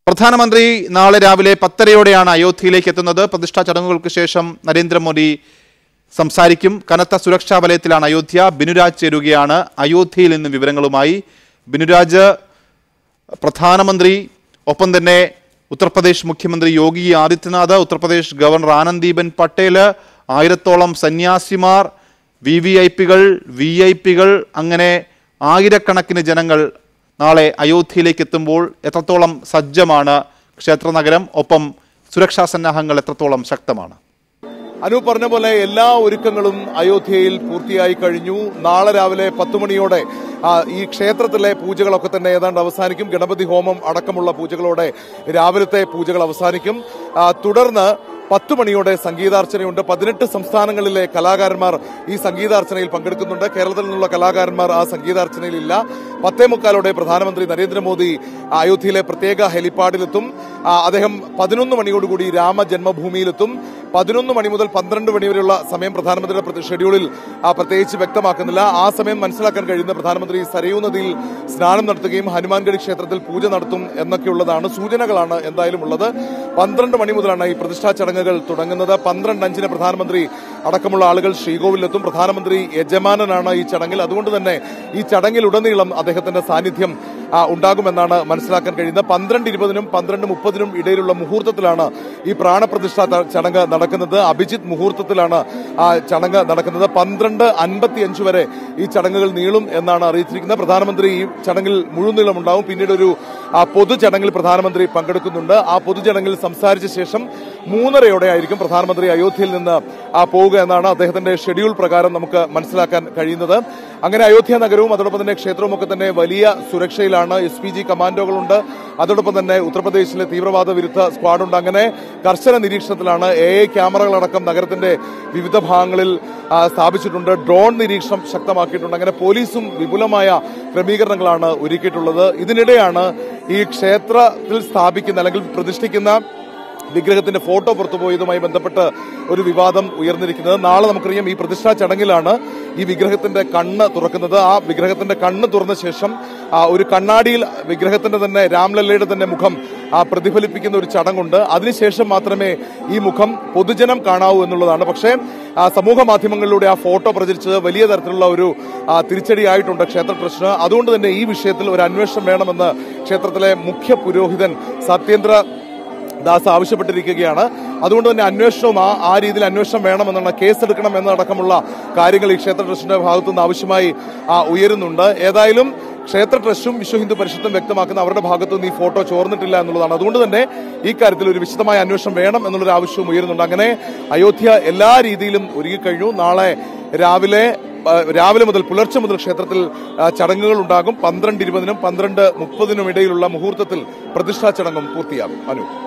പ്രധാനമന്ത്രി നാളെ രാവിലെ 10:30 അയോധ്യയിലേക്ക് എത്തുന്നത്. പ്രതിഷ്ഠാ ചടങ്ങുകൾക്ക് ശേഷം നരേന്ദ്രമോദി സംസാരിക്കും. കനത്ത സുരക്ഷാ വലയത്തിലാണ് അയോധ്യ. ബിനുരാജ് ചേരുകയാണ് അയോധ്യയിൽ നിന്ന് വിവരങ്ങളുമായി. ബിനുരാജ്, പ്രധാനമന്ത്രി ഒപ്പം തന്നെ ഉത്തർപ്രദേശ് മുഖ്യമന്ത്രി യോഗി ആദിത്യനാഥ്, ഉത്തർപ്രദേശ് ഗവർണർ ആനന്ദീബെൻ പട്ടേൽ, 1000-ഓളം സന്യാസിമാർ, VVIPകൾ, VIP കൾ, അങ്ങനെ ആയിരക്കണക്കിന് ജനങ്ങൾ നാളെ അയോധ്യയിലേക്ക് എത്തുമ്പോൾ എത്രത്തോളം സജ്ജമാണ് ക്ഷേത്ര നഗരം? ഒപ്പം സുരക്ഷാ സന്നാഹങ്ങൾ എത്രത്തോളം ശക്തമാണ്? അനൂപ് പറഞ്ഞ പോലെ എല്ലാ ഒരുക്കങ്ങളും അയോധ്യയിൽ പൂർത്തിയായി കഴിഞ്ഞു. നാളെ രാവിലെ 10 മണിയോടെ ഈ ക്ഷേത്രത്തിലെ പൂജകളൊക്കെ തന്നെ ഏതാണ്ട് അവസാനിക്കും. ഗണപതി ഹോമം അടക്കമുള്ള പൂജകളോടെ രാവിലത്തെ പൂജകൾ അവസാനിക്കും. തുടർന്ന് 10 മണിയോടെ സംഗീതാർച്ചനയുണ്ട്. 18 സംസ്ഥാനങ്ങളിലെ കലാകാരന്മാർ ഈ സംഗീതാർച്ചനയിൽ പങ്കെടുക്കുന്നുണ്ട്. കേരളത്തിൽ നിന്നുള്ള കലാകാരന്മാർ ആ സംഗീതാർച്ചനയിൽ ഇല്ല. 10:45 പ്രധാനമന്ത്രി നരേന്ദ്രമോദി അയോധ്യയിലെ പ്രത്യേക ഹെലിപ്പാഡിലെത്തും. അദ്ദേഹം 11 മണിയോടുകൂടി രാമജന്മഭൂമിയിലെത്തും. 11 മണി മുതൽ 12 മണി വരെയുള്ള സമയം പ്രധാനമന്ത്രിയുടെ ഷെഡ്യൂളിൽ പ്രത്യേകിച്ച് വ്യക്തമാക്കുന്നില്ല. ആ സമയം മനസ്സിലാക്കാൻ കഴിയുന്ന പ്രധാനമന്ത്രി സരയൂ നദിയിൽ സ്നാനം നടത്തുകയും ഹനുമാൻഗഡി ക്ഷേത്രത്തിൽ പൂജ നടത്തും എന്നൊക്കെയുള്ളതാണ്. സൂചനകളാണ് എന്തായാലും ഉള്ളത്. 12 മണി മുതലാണ് ഈ പ്രതിഷ്ഠാ ചടങ്ങുകൾ തുടങ്ങുന്നത്. 12:05 പ്രധാനമന്ത്രി അടക്കമുള്ള ആളുകൾ ശ്രീകോവിലെത്തും. പ്രധാനമന്ത്രി യജമാനനാണ് ഈ ചടങ്ങിൽ. അതുകൊണ്ട് തന്നെ ഈ ചടങ്ങിലുടനീളം അദ്ദേഹത്തിന്റെ സാന്നിധ്യം ഉണ്ടാകുമെന്നാണ് മനസ്സിലാക്കാൻ കഴിയുന്നത്. 12:20-നും 12:30-നും ഇടയിലുള്ള മുഹൂർത്തത്തിലാണ് ഈ പ്രാണപ്രതിഷ്ഠാ ചടങ്ങ് നടക്കുന്നത്. അഭിജിത്ത് മുഹൂർത്തത്തിലാണ് ആ ചടങ്ങ് നടക്കുന്നത്. 12:55 വരെ ഈ ചടങ്ങുകൾ നീളും എന്നാണ് അറിയിച്ചിരിക്കുന്നത്. പ്രധാനമന്ത്രി ഈ ചടങ്ങിൽ മുഴുനീളം ഉണ്ടാവും. പിന്നീട് ഒരു പൊതുചടങ്ങിൽ പ്രധാനമന്ത്രി പങ്കെടുക്കുന്നുണ്ട്. ആ പൊതുചടങ്ങിൽ സംസാരിച്ച ശേഷം 3:30 ആയിരിക്കും പ്രധാനമന്ത്രി അയോധ്യയിൽ നിന്ന് പോവുക എന്നാണ് അദ്ദേഹത്തിന്റെ ഷെഡ്യൂൾ പ്രകാരം നമുക്ക് മനസ്സിലാക്കാൻ കഴിയുന്നത്. അങ്ങനെ അയോധ്യ നഗരവും അതോടൊപ്പം തന്നെ ക്ഷേത്രവും ഒക്കെ തന്നെ വലിയ സുരക്ഷയിലാണ്. SPG കമാൻഡോകളുണ്ട്. അതോടൊപ്പം തന്നെ ഉത്തർപ്രദേശിലെ തീവ്രവാദ വിരുദ്ധ സ്ക്വാഡുണ്ട്. അങ്ങനെ കർശന നിരീക്ഷണത്തിലാണ്. AI ക്യാമറകളടക്കം നഗരത്തിന്റെ വിവിധ ഭാഗങ്ങളിൽ സ്ഥാപിച്ചിട്ടുണ്ട്. ഡ്രോൺ നിരീക്ഷണം ശക്തമാക്കിയിട്ടുണ്ട്. അങ്ങനെ പോലീസും വിപുലമായ ക്രമീകരണങ്ങളാണ് ഒരുക്കിയിട്ടുള്ളത്. ഇതിനിടെയാണ് ഈ ക്ഷേത്രത്തിൽ സ്ഥാപിക്കുന്ന അല്ലെങ്കിൽ പ്രതിഷ്ഠിക്കുന്ന വിഗ്രഹത്തിന്റെ ഫോട്ടോ പുറത്തുപോയതുമായി ബന്ധപ്പെട്ട് ഒരു വിവാദം ഉയർന്നിരിക്കുന്നത്. നാളെ നമുക്കറിയാം ഈ പ്രതിഷ്ഠാ ചടങ്ങിലാണ് ഈ വിഗ്രഹത്തിന്റെ കണ്ണ് തുറക്കുന്നത്. ആ വിഗ്രഹത്തിന്റെ കണ്ണ് തുറന്ന ശേഷം ഒരു കണ്ണാടിയിൽ വിഗ്രഹത്തിന്റെ തന്നെ രാംലല്ലയുടെ തന്നെ മുഖം പ്രതിഫലിപ്പിക്കുന്ന ഒരു ചടങ്ങുണ്ട്. അതിനുശേഷം മാത്രമേ ഈ മുഖം പൊതുജനം കാണാവൂ എന്നുള്ളതാണ്. പക്ഷേ സമൂഹ മാധ്യമങ്ങളിലൂടെ ആ ഫോട്ടോ പ്രചരിച്ചത് വലിയ തരത്തിലുള്ള ഒരു തിരിച്ചടിയായിട്ടുണ്ട് ക്ഷേത്ര ട്രസ്റ്റിന്. അതുകൊണ്ട് തന്നെ ഈ വിഷയത്തിൽ ഒരു അന്വേഷണം വേണമെന്ന് ക്ഷേത്രത്തിലെ മുഖ്യ പുരോഹിതൻ സത്യേന്ദ്ര ദാസ് ആവശ്യപ്പെട്ടിരിക്കുകയാണ്. അതുകൊണ്ട് തന്നെ അന്വേഷണവും ആ രീതിയിൽ അന്വേഷണം വേണമെന്നാണ്, കേസെടുക്കണം എന്നടക്കമുള്ള കാര്യങ്ങൾ ഈ ക്ഷേത്ര ട്രസ്റ്റിന്റെ ഭാഗത്തുനിന്ന് ആവശ്യമായി ഉയരുന്നുണ്ട്. ഏതായാലും ക്ഷേത്ര ട്രസ്റ്റും വിശ്വ ഹിന്ദു പരിഷത്തും വ്യക്തമാക്കുന്ന അവരുടെ ഭാഗത്തുനിന്ന് ഈ ഫോട്ടോ ചോർന്നിട്ടില്ല എന്നുള്ളതാണ്. അതുകൊണ്ട് തന്നെ ഈ കാര്യത്തിൽ ഒരു വിശദമായ അന്വേഷണം വേണം എന്നുള്ളൊരു ആവശ്യവും ഉയരുന്നുണ്ട്. അങ്ങനെ അയോധ്യ എല്ലാ രീതിയിലും ഒരുങ്ങിക്കഴിഞ്ഞു. നാളെ രാവിലെ മുതൽ പുലർച്ചെ മുതൽ ക്ഷേത്രത്തിൽ ചടങ്ങുകൾ ഉണ്ടാകും. 12:20-നും 12:30-നും ഇടയിലുള്ള മുഹൂർത്തത്തിൽ പ്രതിഷ്ഠാ ചടങ്ങും പൂർത്തിയാകും. അനു